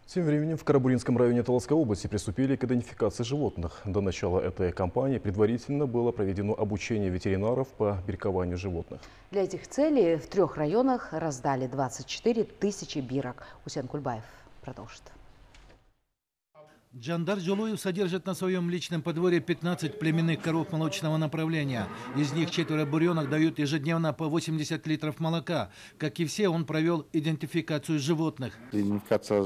Тем временем в Карабулинском районе Таласской области приступили к идентификации животных. До начала этой кампании предварительно было проведено обучение ветеринаров по биркованию животных. Для этих целей в 3 районах раздали 24 тысячи бирок. Усен Кульбаев продолжит. Джандар Джолоев содержит на своем личном подворье 15 племенных коров молочного направления. Из них 4 буренок дают ежедневно по 80 литров молока. Как и все, он провел идентификацию животных. Это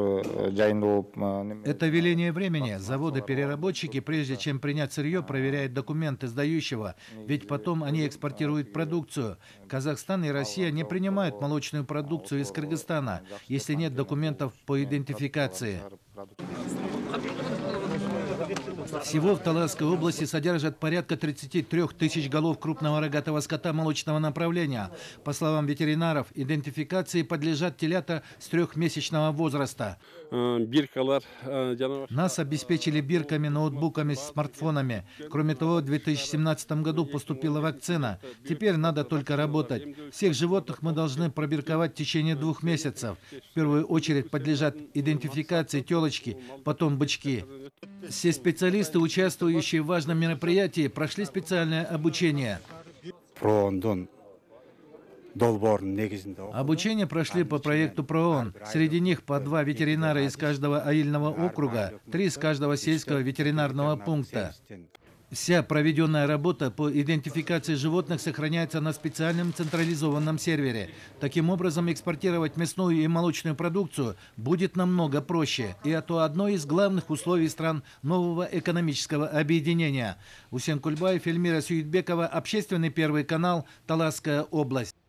веление времени. Заводы-переработчики, прежде чем принять сырье, проверяют документы сдающего. Ведь потом они экспортируют продукцию. Казахстан и Россия не принимают молочную продукцию из Кыргызстана, если нет документов по идентификации. Всего в Таласской области содержат порядка 33 тысяч голов крупного рогатого скота молочного направления. По словам ветеринаров, идентификации подлежат телята с 3-месячного возраста. Нас обеспечили бирками, ноутбуками, смартфонами. Кроме того, в 2017 году поступила вакцина. Теперь надо только работать. Всех животных мы должны пробирковать в течение 2 месяцев. В первую очередь подлежат идентификации телочки, потом бычки. Все специалисты, участвующие в важном мероприятии, прошли специальное обучение. Обучение прошли по проекту ПРООН. Среди них по 2 ветеринара из каждого аильного округа, 3 из каждого сельского ветеринарного пункта. Вся проведенная работа по идентификации животных сохраняется на специальном централизованном сервере. Таким образом, экспортировать мясную и молочную продукцию будет намного проще. И это одно из главных условий стран нового экономического объединения. Усен Кульбаев, Эльмира Сюитбекова, Общественный первый канал, Таласская область.